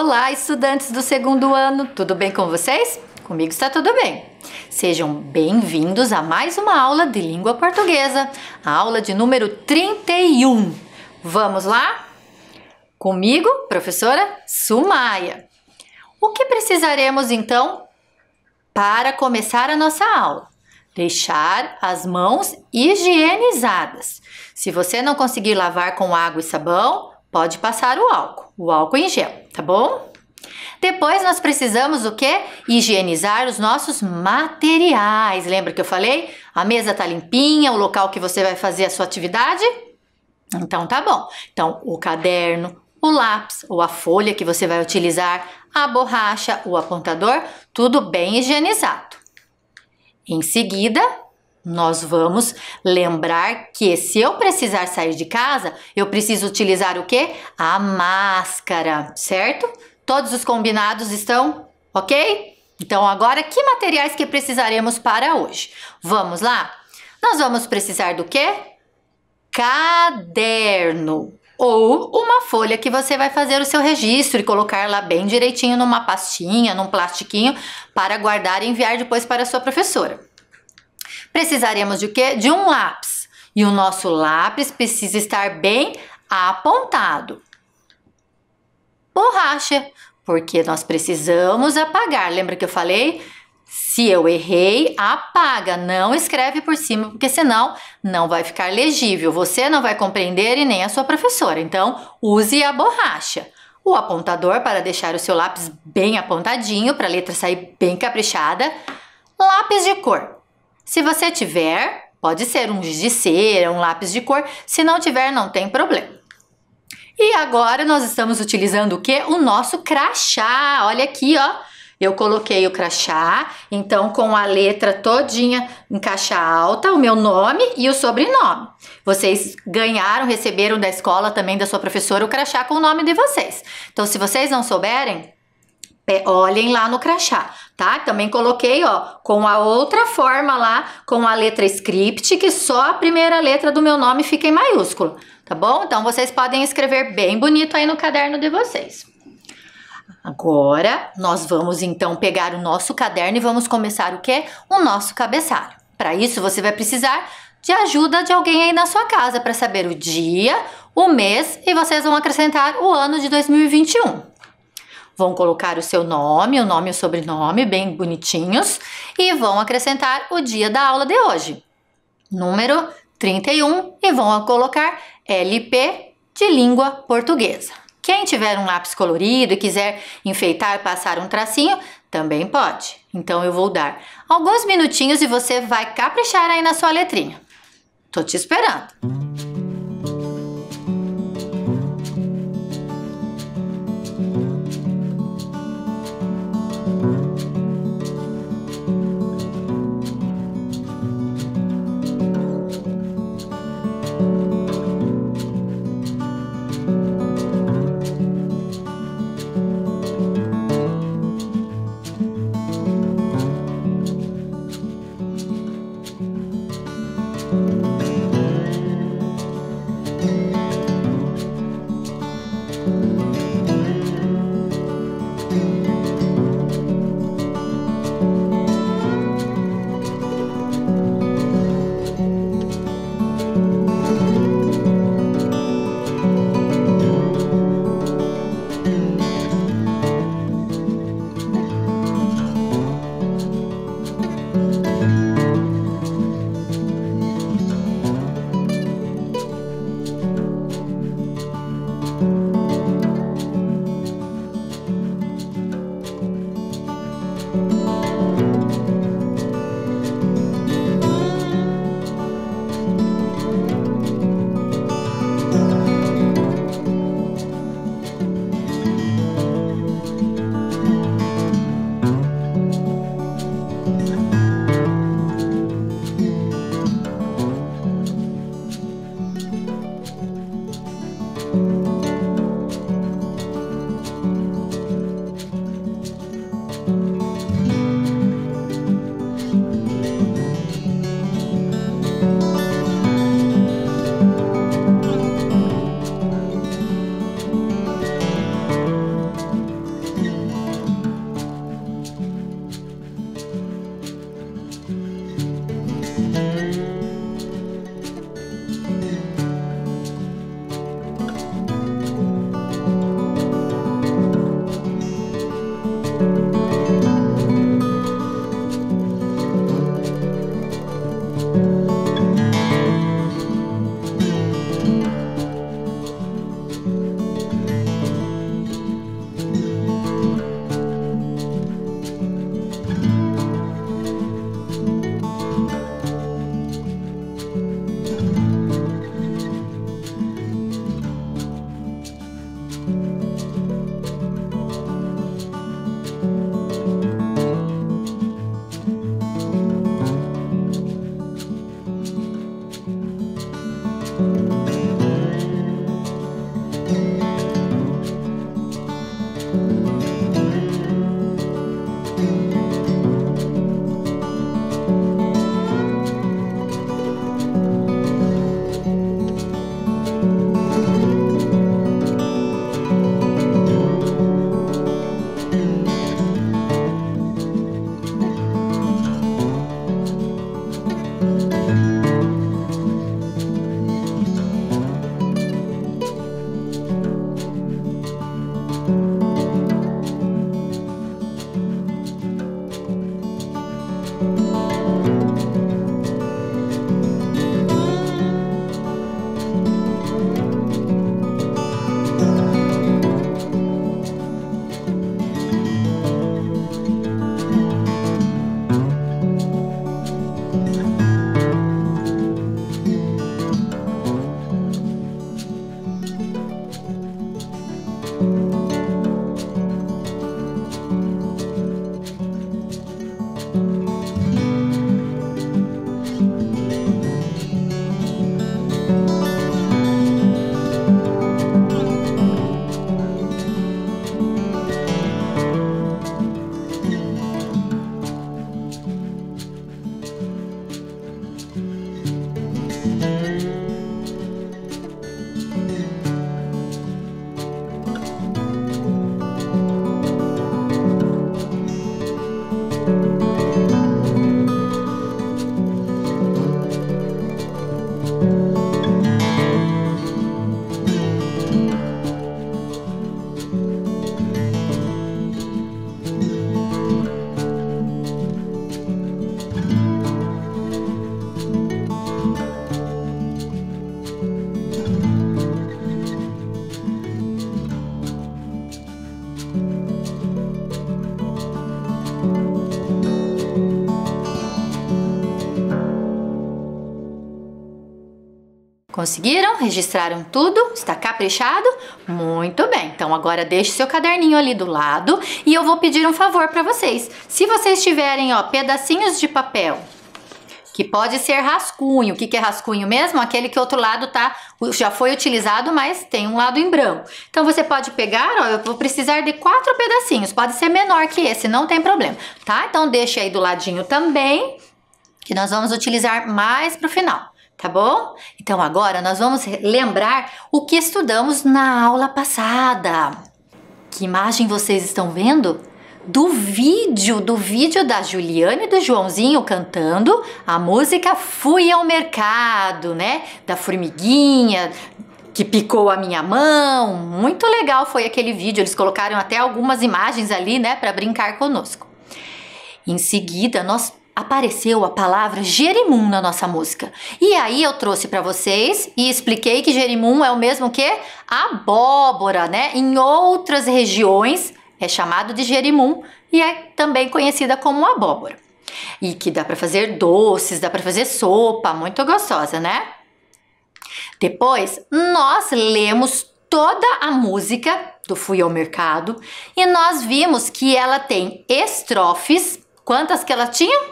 Olá, estudantes do segundo ano, tudo bem com vocês? Comigo está tudo bem. Sejam bem-vindos a mais uma aula de língua portuguesa, a aula de número 31. Vamos lá? Comigo, professora Sumaia. O que precisaremos então para começar a nossa aula? Deixar as mãos higienizadas. Se você não conseguir lavar com água e sabão, pode passar o álcool em gel, tá bom? Depois nós precisamos o quê? Higienizar os nossos materiais. Lembra que eu falei? A mesa tá limpinha, o local que você vai fazer a sua atividade? Então tá bom. Então o caderno, o lápis ou a folha que você vai utilizar, a borracha, o apontador, tudo bem higienizado. Em seguida, nós vamos lembrar que se eu precisar sair de casa, eu preciso utilizar o quê? A máscara, certo? Todos os combinados estão ok? Então agora, que materiais que precisaremos para hoje? Vamos lá? Nós vamos precisar do quê? Caderno ou uma folha que você vai fazer o seu registro e colocar lá bem direitinho numa pastinha, num plastiquinho para guardar e enviar depois para a sua professora. Precisaremos de quê? De um lápis. E o nosso lápis precisa estar bem apontado. Borracha, porque nós precisamos apagar. Lembra que eu falei? Se eu errei, apaga, não escreve por cima, porque senão não vai ficar legível. Você não vai compreender e nem a sua professora. Então, use a borracha. O apontador para deixar o seu lápis bem apontadinho, para a letra sair bem caprichada. Lápis de cor. Se você tiver, pode ser um giz de cera, um lápis de cor. Se não tiver, não tem problema. E agora nós estamos utilizando o quê? O nosso crachá. Olha aqui, ó. Eu coloquei o crachá, então com a letra todinha em caixa alta, o meu nome e o sobrenome. Vocês ganharam, receberam da escola também da sua professora o crachá com o nome de vocês. Então, se vocês não souberem, olhem lá no crachá, tá? Também coloquei, ó, com a outra forma lá, com a letra script, que só a primeira letra do meu nome fica em maiúsculo, tá bom? Então, vocês podem escrever bem bonito aí no caderno de vocês. Agora, nós vamos então pegar o nosso caderno e vamos começar o quê? O nosso cabeçalho. Para isso, você vai precisar de ajuda de alguém aí na sua casa para saber o dia, o mês e vocês vão acrescentar o ano de 2021. Vão colocar o seu nome, o nome e o sobrenome bem bonitinhos e vão acrescentar o dia da aula de hoje, número 31, e vão colocar LP de língua portuguesa. Quem tiver um lápis colorido e quiser enfeitar, passar um tracinho, também pode. Então eu vou dar alguns minutinhos e você vai caprichar aí na sua letrinha. Tô te esperando. Conseguiram? Registraram tudo? Está caprichado? Muito bem. Então agora deixe seu caderninho ali do lado e eu vou pedir um favor para vocês. Se vocês tiverem, ó, pedacinhos de papel, que pode ser rascunho. O que é rascunho mesmo? Aquele que o outro lado já foi utilizado, mas tem um lado em branco. Então você pode pegar, ó, eu vou precisar de 4 pedacinhos. Pode ser menor que esse, não tem problema, tá? Então deixa aí do ladinho também, que nós vamos utilizar mais pro final. Tá bom? Então agora nós vamos lembrar o que estudamos na aula passada. Que imagem vocês estão vendo? Do vídeo da Juliana e do Joãozinho cantando a música Fui ao Mercado, né? Da formiguinha que picou a minha mão. Muito legal foi aquele vídeo. Eles colocaram até algumas imagens ali, né? Para brincar conosco. Em seguida, apareceu a palavra jerimum na nossa música. E aí eu trouxe para vocês e expliquei que jerimum é o mesmo que abóbora, né? Em outras regiões é chamado de jerimum e é também conhecida como abóbora. E que dá para fazer doces, dá para fazer sopa, muito gostosa, né? Depois nós lemos toda a música do Fui ao Mercado e nós vimos que ela tem estrofes. Quantas que ela tinha?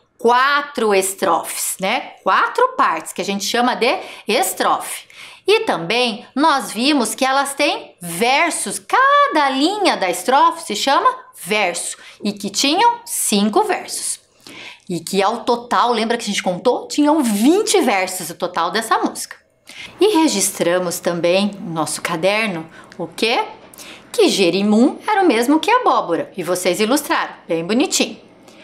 4 estrofes, né? 4 partes, que a gente chama de estrofe. E também nós vimos que elas têm versos. Cada linha da estrofe se chama verso. E que tinham 5 versos. E que ao total, lembra que a gente contou? Tinham 20 versos o total dessa música. E registramos também no nosso caderno o quê? Que jerimum era o mesmo que abóbora. E vocês ilustraram, bem bonitinho.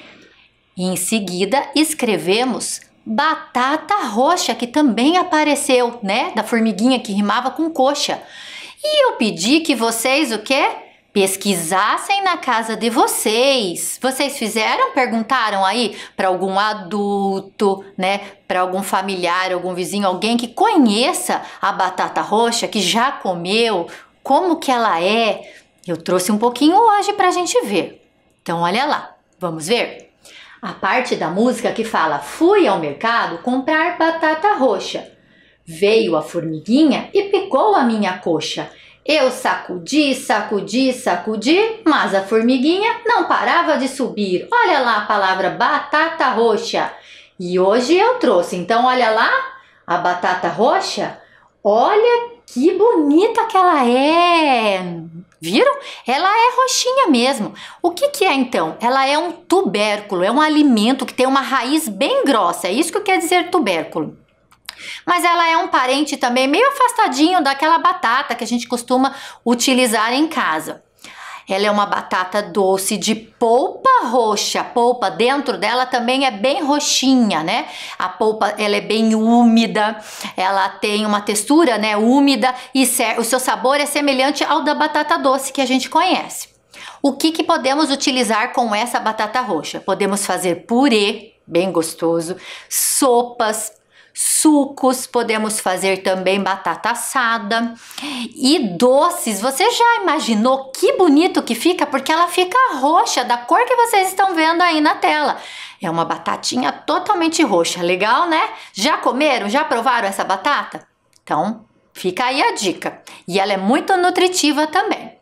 E em seguida escrevemos batata roxa, que também apareceu, né? Da formiguinha que rimava com coxa. E eu pedi que vocês o quê? Pesquisassem na casa de vocês. Vocês fizeram? Perguntaram aí para algum adulto, né? Para algum familiar, algum vizinho, alguém que conheça a batata roxa, que já comeu, como que ela é? Eu trouxe um pouquinho hoje para a gente ver. Então olha lá, vamos ver? A parte da música que fala fui ao mercado comprar batata roxa. Veio a formiguinha e picou a minha coxa. Eu sacudi, sacudi, sacudi, mas a formiguinha não parava de subir. Olha lá a palavra batata roxa. E hoje eu trouxe, então olha lá a batata roxa. Olha que bonita que ela é. Viram? Ela é roxinha mesmo. O que é então? Ela é um tubérculo, é um alimento que tem uma raiz bem grossa. É isso que quer dizer tubérculo. Mas ela é um parente também meio afastadinho daquela batata que a gente costuma utilizar em casa. Ela é uma batata doce de polpa roxa. A polpa dentro dela também é bem roxinha, né? A polpa, ela é bem úmida, ela tem uma textura, né, úmida e o seu sabor é semelhante ao da batata doce que a gente conhece. O que podemos utilizar com essa batata roxa? Podemos fazer purê, bem gostoso, sopas, sucos, podemos fazer também batata assada e doces. Você já imaginou que bonito que fica? Porque ela fica roxa, da cor que vocês estão vendo aí na tela. É uma batatinha totalmente roxa, legal, né? Já comeram? Já provaram essa batata? Então, fica aí a dica. E ela é muito nutritiva também.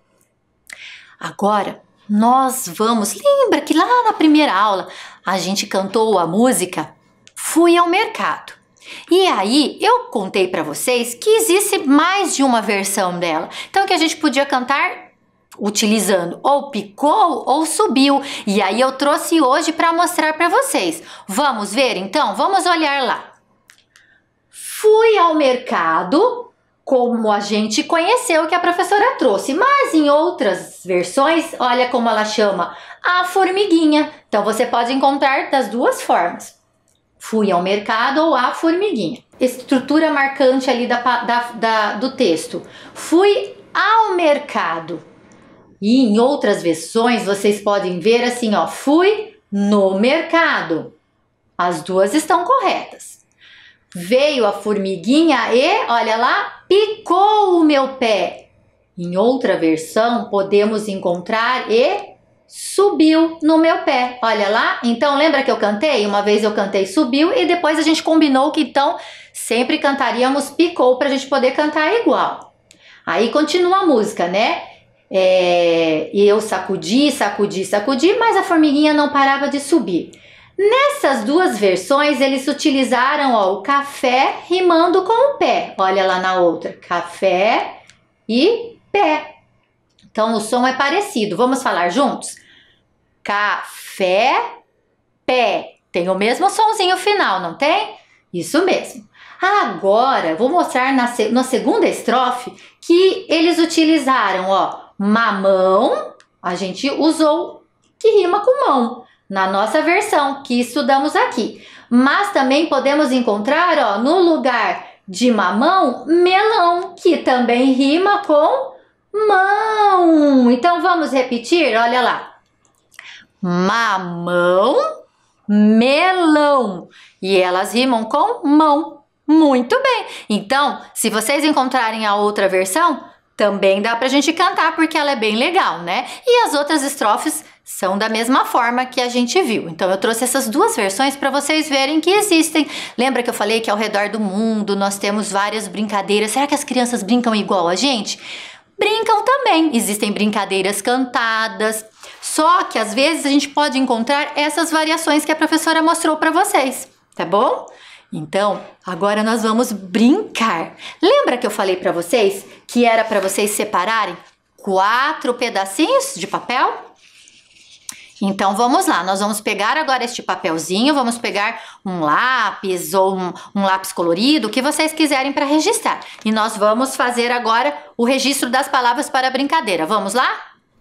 Agora, nós vamos... Lembra que lá na primeira aula a gente cantou a música Fui ao Mercado. E aí eu contei para vocês que existe mais de uma versão dela. Então que a gente podia cantar utilizando ou picou ou subiu. E aí eu trouxe hoje para mostrar para vocês. Vamos ver então? Vamos olhar lá. Fui ao mercado, como a gente conheceu que a professora trouxe. Mas em outras versões, olha como ela chama, a formiguinha. Então você pode encontrar das duas formas. Fui ao mercado ou a formiguinha. Estrutura marcante ali do texto. Fui ao mercado. E em outras versões vocês podem ver assim, ó. Fui no mercado. As duas estão corretas. Veio a formiguinha e, olha lá, picou o meu pé. Em outra versão podemos encontrar e subiu no meu pé. Olha lá, então lembra que eu cantei? Uma vez eu cantei subiu e depois a gente combinou que então sempre cantaríamos picou para a gente poder cantar igual. Aí continua a música, né? E eu sacudi, sacudi, sacudi, mas a formiguinha não parava de subir. Nessas duas versões, eles utilizaram o café rimando com o pé. Olha lá na outra, café e pé. Então, o som é parecido. Vamos falar juntos? Café, pé. Tem o mesmo sonzinho final, não tem? Isso mesmo. Agora, vou mostrar na segunda estrofe que eles utilizaram, mamão. A gente usou que rima com mão na nossa versão que estudamos aqui. Mas também podemos encontrar, no lugar de mamão, melão, que também rima com mão. Então vamos repetir, olha lá. Mamão, melão. E elas rimam com mão. Muito bem. Então, se vocês encontrarem a outra versão, também dá pra gente cantar porque ela é bem legal, né? E as outras estrofes são da mesma forma que a gente viu. Então eu trouxe essas duas versões para vocês verem que existem. Lembra que eu falei que ao redor do mundo nós temos várias brincadeiras? Será que as crianças brincam igual a gente? Brincam também. Existem brincadeiras cantadas. Só que às vezes a gente pode encontrar essas variações que a professora mostrou para vocês, tá bom? Então, agora nós vamos brincar. Lembra que eu falei para vocês que era para vocês separarem 4 pedacinhos de papel? Então, vamos lá. Nós vamos pegar agora este papelzinho, vamos pegar um lápis ou um lápis colorido, o que vocês quiserem para registrar. E nós vamos fazer agora o registro das palavras para a brincadeira. Vamos lá?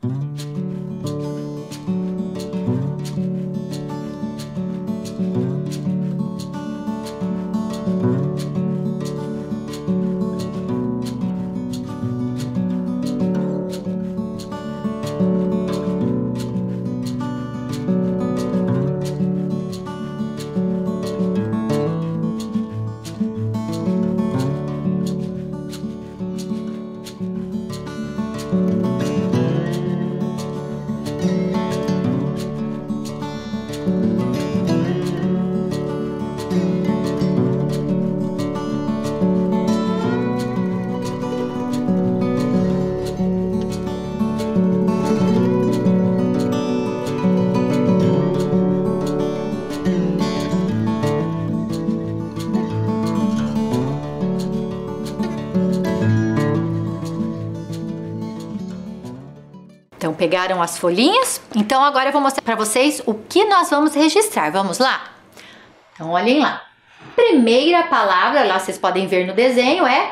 Então, pegaram as folhinhas? Então, agora eu vou mostrar para vocês o que nós vamos registrar. Vamos lá? Então, olhem lá. Primeira palavra, lá vocês podem ver no desenho, é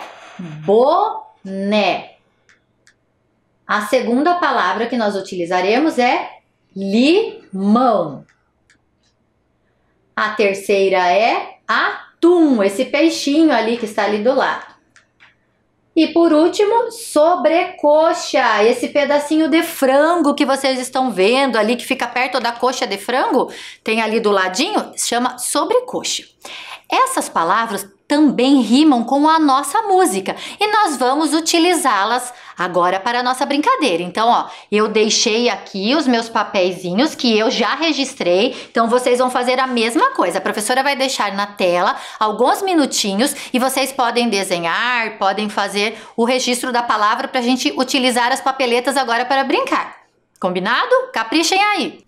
boné. A segunda palavra que nós utilizaremos é limão. A terceira é atum, esse peixinho ali que está ali do lado. E por último, sobrecoxa, esse pedacinho de frango que vocês estão vendo ali, que fica perto da coxa de frango, tem ali do ladinho, se chama sobrecoxa. Essas palavras também rimam com a nossa música e nós vamos utilizá-las agora para a nossa brincadeira. Então, eu deixei aqui os meus papeizinhos que eu já registrei, então vocês vão fazer a mesma coisa. A professora vai deixar na tela alguns minutinhos e vocês podem desenhar, podem fazer o registro da palavra para a gente utilizar as papeletas agora para brincar. Combinado? Caprichem aí!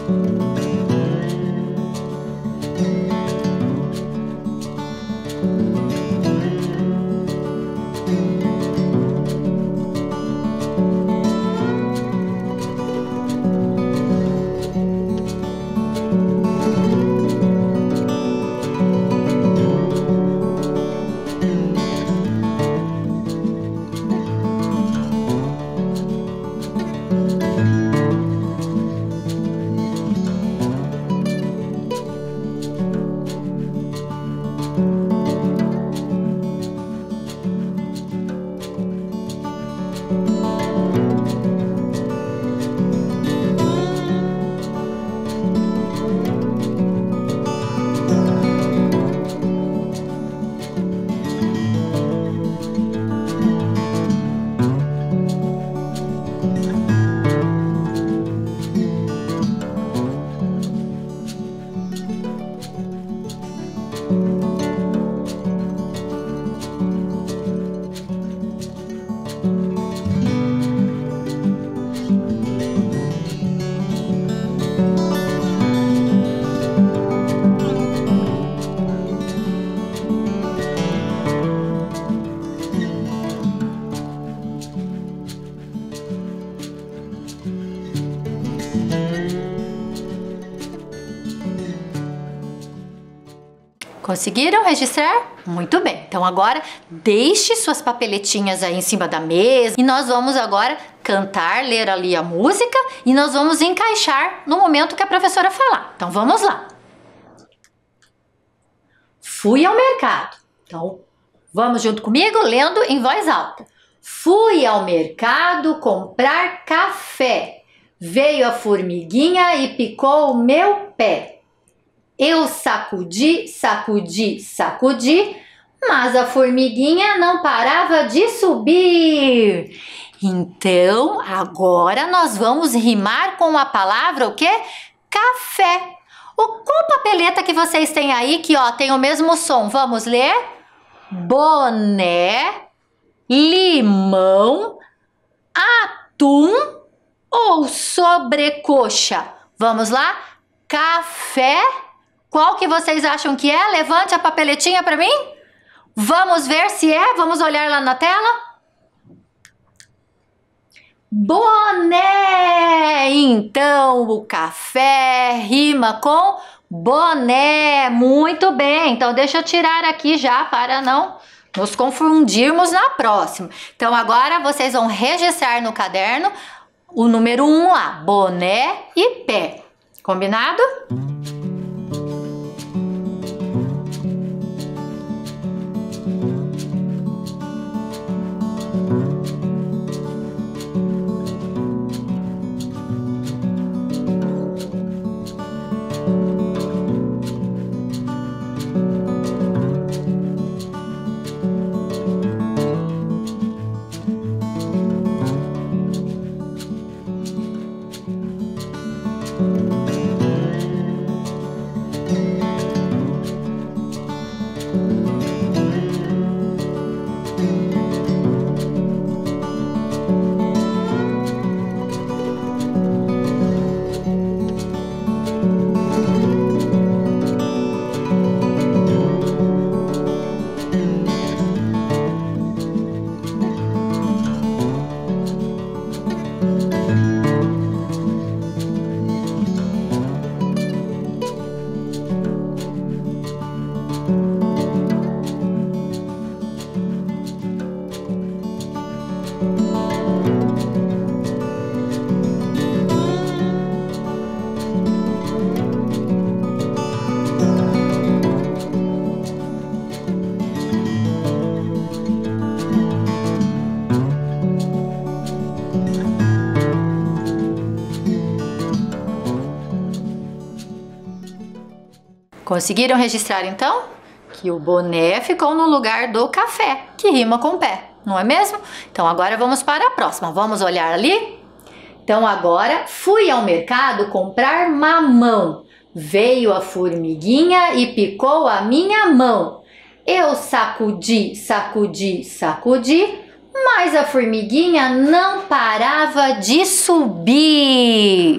Conseguiram registrar? Muito bem. Então agora deixe suas papeletinhas aí em cima da mesa e nós vamos agora cantar, ler ali a música e nós vamos encaixar no momento que a professora falar. Então vamos lá. Fui ao mercado. Então vamos junto comigo lendo em voz alta. Fui ao mercado comprar café. Veio a formiguinha e picou o meu pé. Eu sacudi, sacudi, sacudi, mas a formiguinha não parava de subir. Então, agora nós vamos rimar com a palavra o quê? Café. Qual papeleta que vocês têm aí que ó, tem o mesmo som? Vamos ler? Boné, limão, atum ou sobrecoxa? Vamos lá? Café. Qual que vocês acham que é? Levante a papeletinha para mim. Vamos ver se é. Vamos olhar lá na tela. Boné. Então, o café rima com boné. Muito bem. Então, deixa eu tirar aqui já para não nos confundirmos na próxima. Então, agora vocês vão registrar no caderno o número 1 lá. Boné e pé. Combinado? Conseguiram registrar então? Que o boné ficou no lugar do café, que rima com pé, não é mesmo? Então agora vamos para a próxima, vamos olhar ali? Então agora, fui ao mercado comprar mamão, veio a formiguinha e picou a minha mão. Eu sacudi, sacudi, sacudi, mas a formiguinha não parava de subir.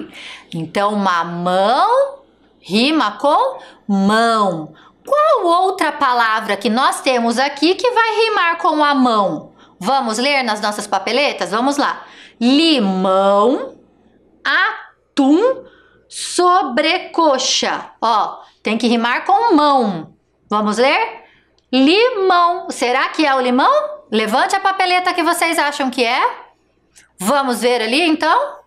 Então, mamão rima com mão. Qual outra palavra que nós temos aqui que vai rimar com a mão? Vamos ler nas nossas papeletas? Vamos lá. Limão, atum, sobrecoxa. Ó, tem que rimar com mão. Vamos ler? Limão. Será que é o limão? Levante a papeleta que vocês acham que é. Vamos ver ali, então?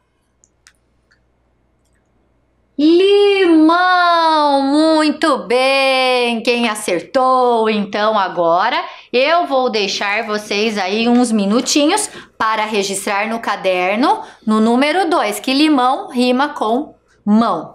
Limão, muito bem, quem acertou? Então agora eu vou deixar vocês aí uns minutinhos para registrar no caderno, no número 2, que limão rima com mão.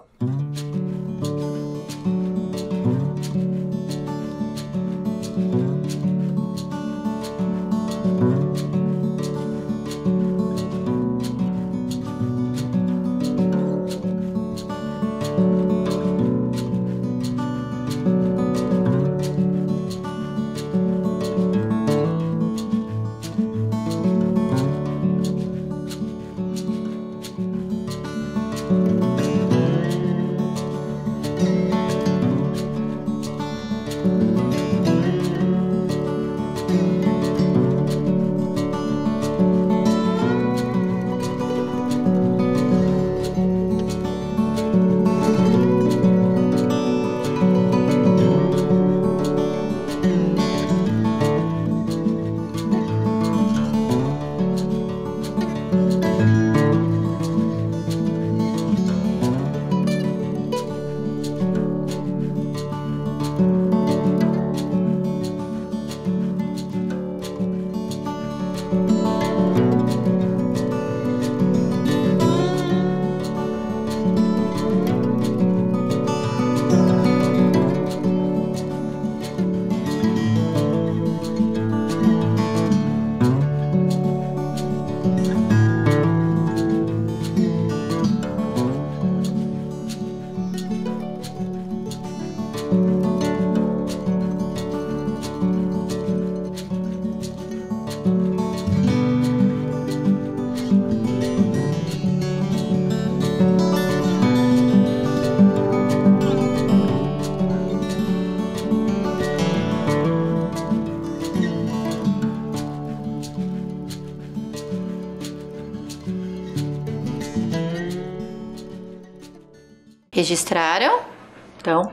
Registraram? Então,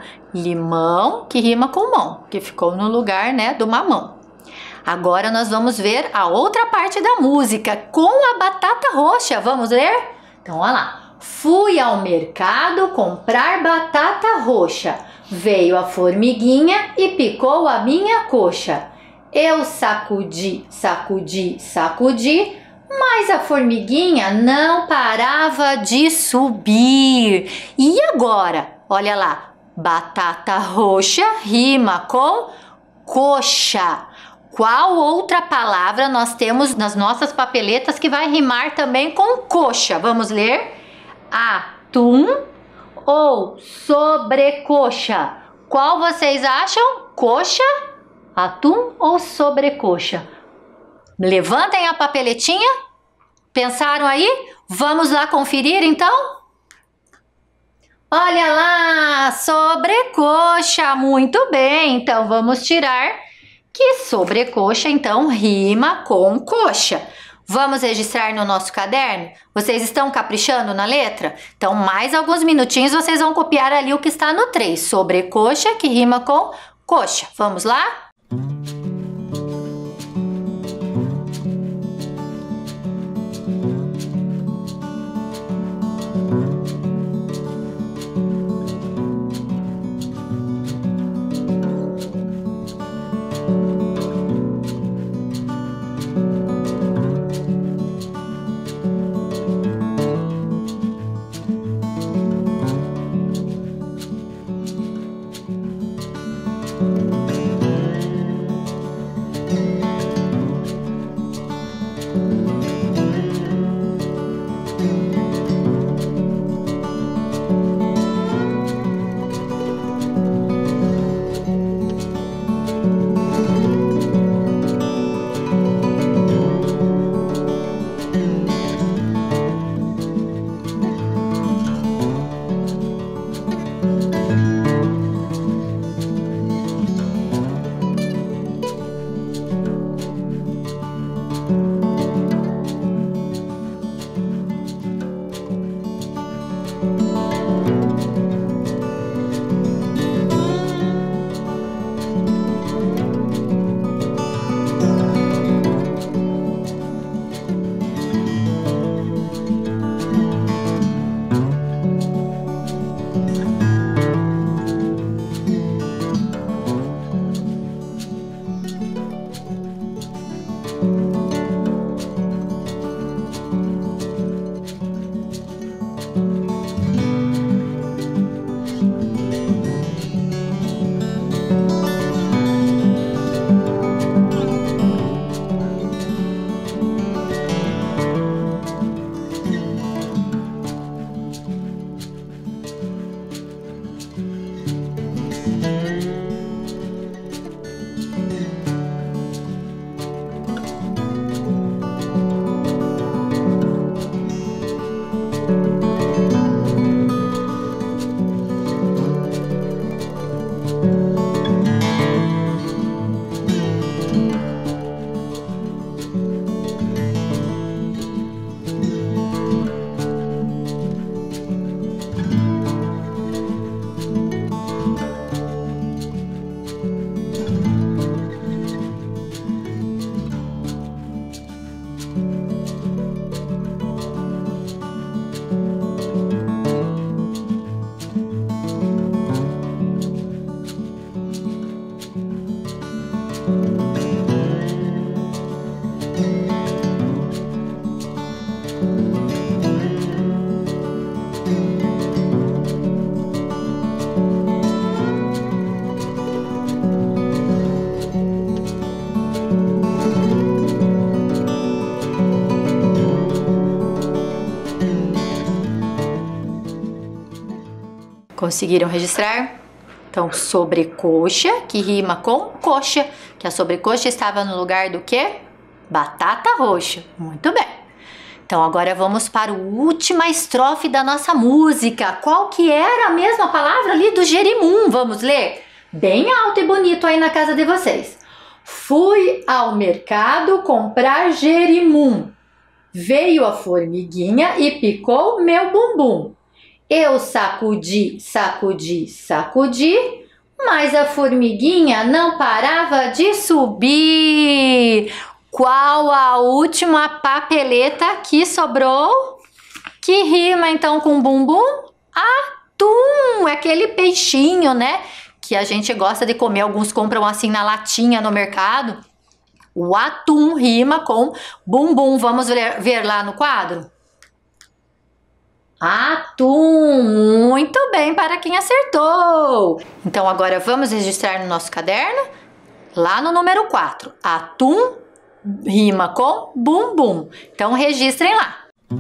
limão que rima com mão, que ficou no lugar, né, do mamão. Agora nós vamos ver a outra parte da música com a batata roxa. Vamos ler? Então, olha lá. Fui ao mercado comprar batata roxa. Veio a formiguinha e picou a minha coxa. Eu sacudi, sacudi, sacudi, mas a formiguinha não parava de subir. E agora? Olha lá, batata roxa rima com coxa. Qual outra palavra nós temos nas nossas papeletas que vai rimar também com coxa? Vamos ler? Atum ou sobrecoxa? Qual vocês acham? Coxa, atum ou sobrecoxa? Levantem a papeletinha. Pensaram aí? Vamos lá conferir então? Olha lá, sobrecoxa, muito bem. Então vamos tirar que sobrecoxa então rima com coxa. Vamos registrar no nosso caderno? Vocês estão caprichando na letra? Então mais alguns minutinhos vocês vão copiar ali o que está no 3. Sobrecoxa que rima com coxa. Vamos lá? Conseguiram registrar? Então, sobrecoxa, que rima com coxa, que a sobrecoxa estava no lugar do quê? Batata roxa. Muito bem. Então, agora vamos para a última estrofe da nossa música. Qual que era a mesma palavra ali do jerimum? Vamos ler? Bem alto e bonito aí na casa de vocês. Fui ao mercado comprar jerimum. Veio a formiguinha e picou meu bumbum. Eu sacudi, sacudi, sacudi, mas a formiguinha não parava de subir. Qual a última papeleta que sobrou? Que rima então com bumbum? Atum, é aquele peixinho, né? Que a gente gosta de comer, alguns compram assim na latinha no mercado. O atum rima com bumbum. Vamos ver lá no quadro? Atum, muito bem para quem acertou. Então agora vamos registrar no nosso caderno, lá no número 4. Atum rima com bumbum. Então registrem lá.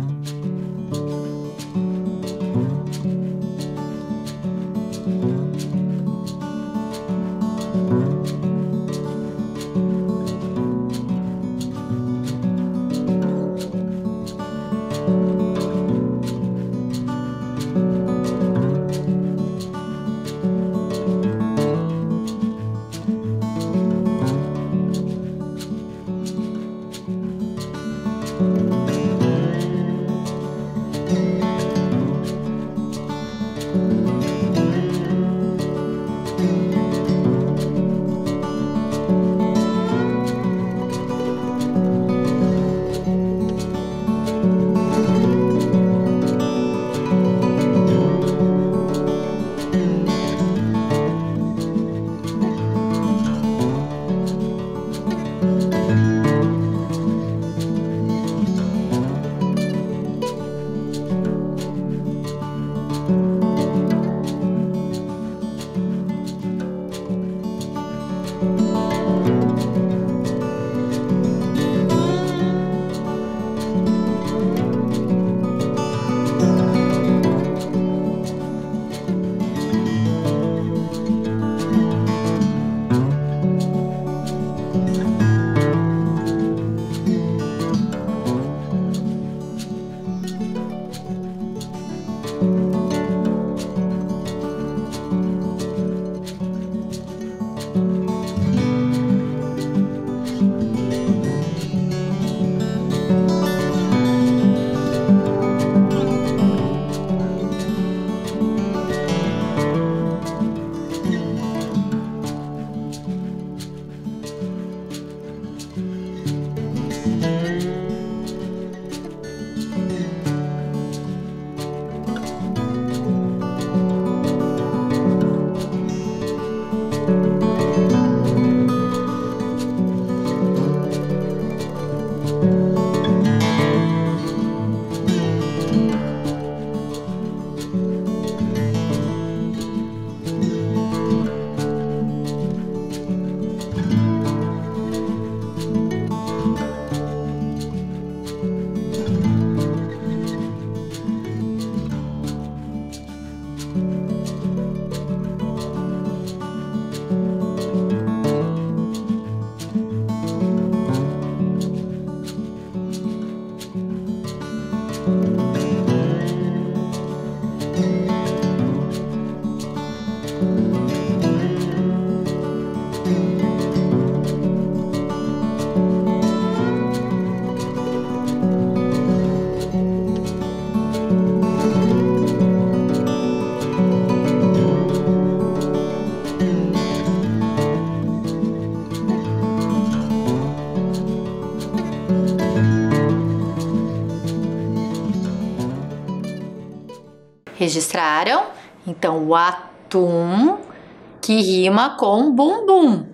Registraram? Então, o atum que rima com bumbum,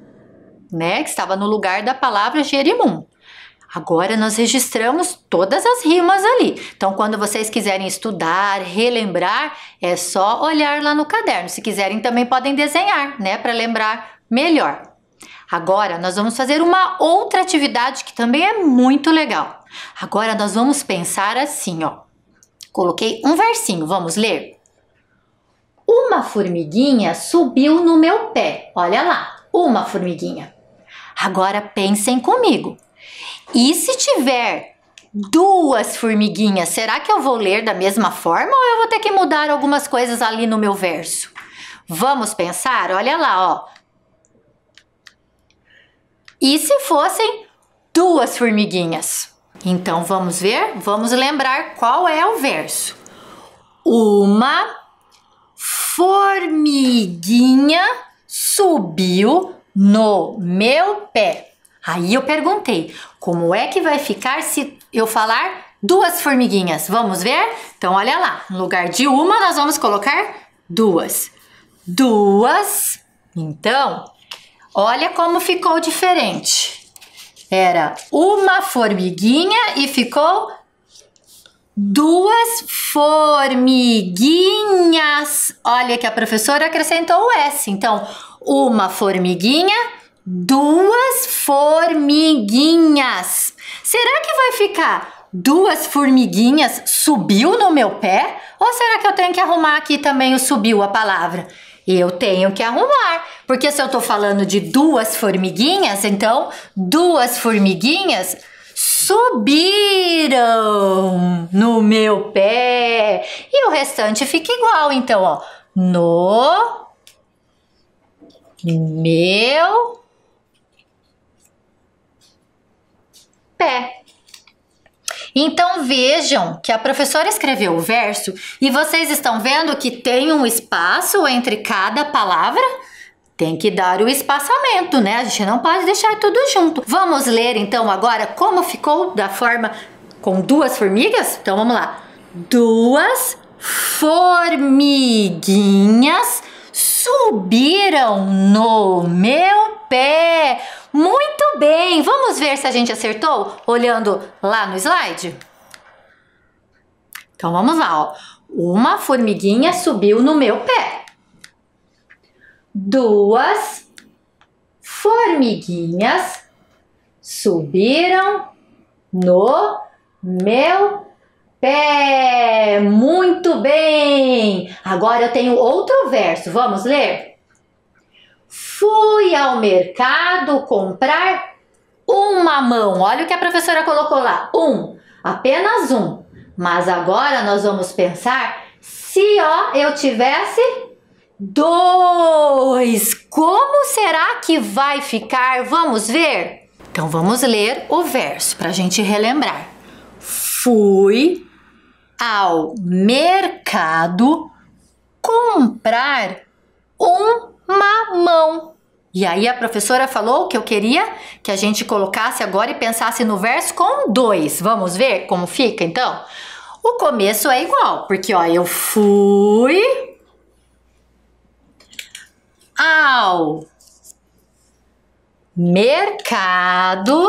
né? Que estava no lugar da palavra jerimum. Agora nós registramos todas as rimas ali. Então, quando vocês quiserem estudar, relembrar, é só olhar lá no caderno. Se quiserem, também podem desenhar, né? Para lembrar melhor. Agora, nós vamos fazer uma outra atividade que também é muito legal. Agora, nós vamos pensar assim, ó. Coloquei um versinho, vamos ler? Uma formiguinha subiu no meu pé. Olha lá, uma formiguinha. Agora pensem comigo. E se tiver duas formiguinhas, será que eu vou ler da mesma forma ou eu vou ter que mudar algumas coisas ali no meu verso? Vamos pensar? Olha lá, ó. E se fossem duas formiguinhas? Então vamos ver? Vamos lembrar qual é o verso. Uma formiguinha subiu no meu pé. Aí eu perguntei, como é que vai ficar se eu falar duas formiguinhas? Vamos ver? Então olha lá, no lugar de uma nós vamos colocar duas. Duas. Então, olha como ficou diferente. Era uma formiguinha e ficou duas formiguinhas. Olha que a professora acrescentou o S. Então, uma formiguinha, duas formiguinhas. Será que vai ficar duas formiguinhas subiu no meu pé? Ou será que eu tenho que arrumar aqui também o subiu a palavra? Eu tenho que arrumar, porque se eu tô falando de duas formiguinhas, então duas formiguinhas subiram no meu pé. E o restante fica igual, então, ó. No meu pé. Então vejam que a professora escreveu o verso e vocês estão vendo que tem um espaço entre cada palavra? Tem que dar o espaçamento, né? A gente não pode deixar tudo junto. Vamos ler então agora como ficou da forma com duas formigas? Então vamos lá. Duas formiguinhas subiram no meu pé. Muito bem! Vamos ver se a gente acertou olhando lá no slide? Então vamos lá, ó. Uma formiguinha subiu no meu pé. Duas formiguinhas subiram no meu pé. Muito bem! Agora eu tenho outro verso. Vamos ler? Fui ao mercado comprar um mamão. Olha o que a professora colocou lá. Apenas um. Mas agora nós vamos pensar se eu tivesse dois. Como será que vai ficar? Vamos ver? Então vamos ler o verso para a gente relembrar. Fui ao mercado comprar um mamão. E aí a professora falou que eu queria que a gente colocasse agora e pensasse no verso com dois. Vamos ver como fica então? O começo é igual, porque ó, eu fui ao mercado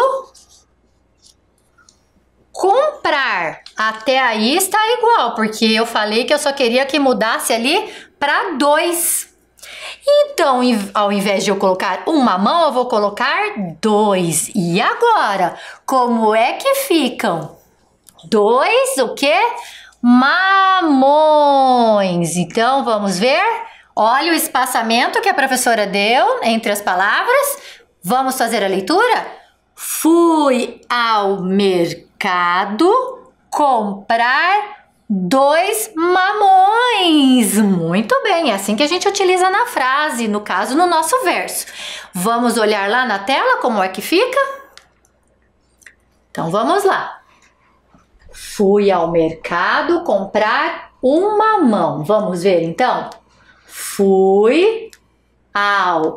comprar. Até aí está igual, porque eu falei que eu só queria que mudasse ali para dois. Então, ao invés de eu colocar um mamão, eu vou colocar dois. E agora, como é que ficam? Dois, o quê? Mamões. Então, vamos ver? Olha o espaçamento que a professora deu entre as palavras. Vamos fazer a leitura? Fui ao mercado comprar dois mamões. Muito bem, é assim que a gente utiliza na frase, no caso, no nosso verso. Vamos olhar lá na tela como é que fica? Então vamos lá. Fui ao mercado comprar um mamão. Vamos ver então? Fui ao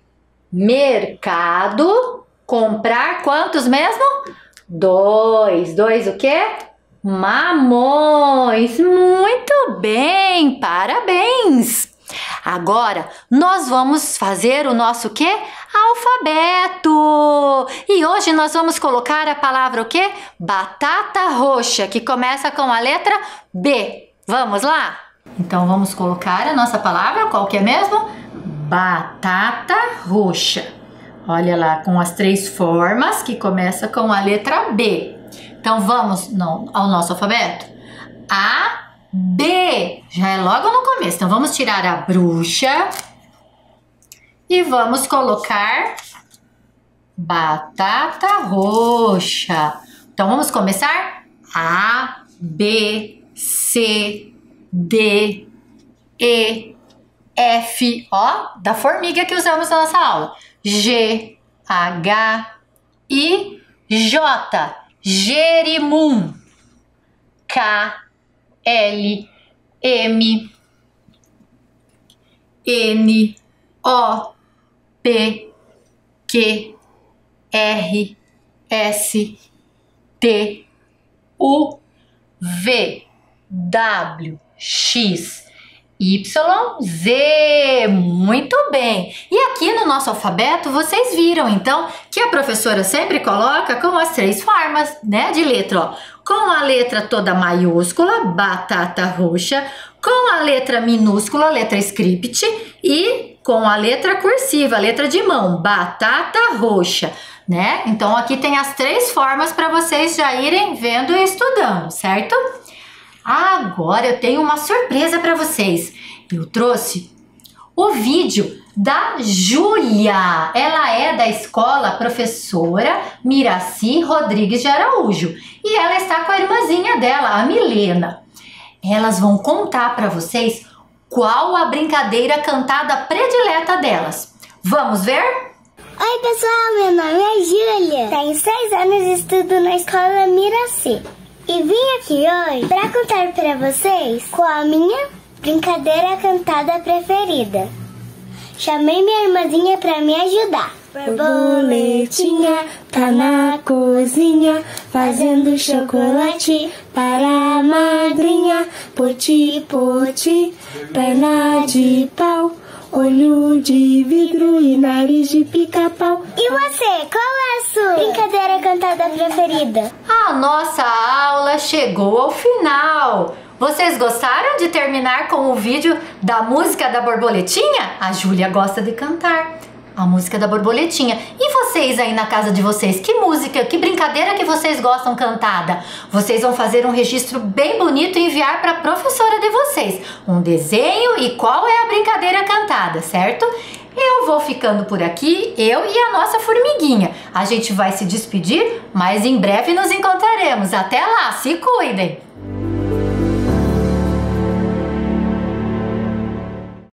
mercado comprar quantos mesmo? Dois. Dois o quê? Mamões. Muito bem, parabéns! Agora nós vamos fazer o nosso quê? Alfabeto! E hoje nós vamos colocar a palavra o quê? Batata roxa, que começa com a letra B. Vamos lá? Então vamos colocar a nossa palavra, qual que é mesmo? Batata roxa. Olha lá, com as três formas que começa com a letra B. Então vamos ao nosso alfabeto. A, B já é logo no começo. Então vamos tirar a bruxa e vamos colocar batata roxa. Então vamos começar? A, B, C, D, E, F, ó, da formiga que usamos na nossa aula. G, H, I, J, jerimum. K, L, M, N, O, P, Q, R, S, T, U, V, W, X, Y, Z. Muito bem! E aqui no nosso alfabeto vocês viram então que a professora sempre coloca com as 3 formas, né, de letra, ó. Com a letra toda maiúscula, batata roxa, com a letra minúscula, letra script, e com a letra cursiva, letra de mão, batata roxa, né? Então aqui tem as 3 formas para vocês já irem vendo e estudando, certo? Agora eu tenho uma surpresa para vocês. Eu trouxe o vídeo da Júlia. Ela é da escola Professora Miraci Rodrigues de Araújo e ela está com a irmãzinha dela, a Milena. Elas vão contar para vocês qual a brincadeira cantada predileta delas. Vamos ver? Oi pessoal, meu nome é Júlia. Tenho 6 anos e estudo na escola Miraci. E vim aqui hoje para contar para vocês qual a minha brincadeira cantada preferida. Chamei minha irmãzinha para me ajudar. Borboletinha tá na cozinha fazendo chocolate para a madrinha. Poti, poti, perna de pau, olho de vidro e nariz de pica-pau. E você, qual é a sua brincadeira cantada preferida? A nossa aula chegou ao final. Vocês gostaram de terminar com o vídeo da música da borboletinha? A Júlia gosta de cantar a música da borboletinha. E vocês aí na casa de vocês, que música, que brincadeira que vocês gostam cantada? Vocês vão fazer um registro bem bonito e enviar para a professora de vocês. Um desenho e qual é a brincadeira cantada, certo? Eu vou ficando por aqui, eu e a nossa formiguinha. A gente vai se despedir, mas em breve nos encontraremos. Até lá, se cuidem!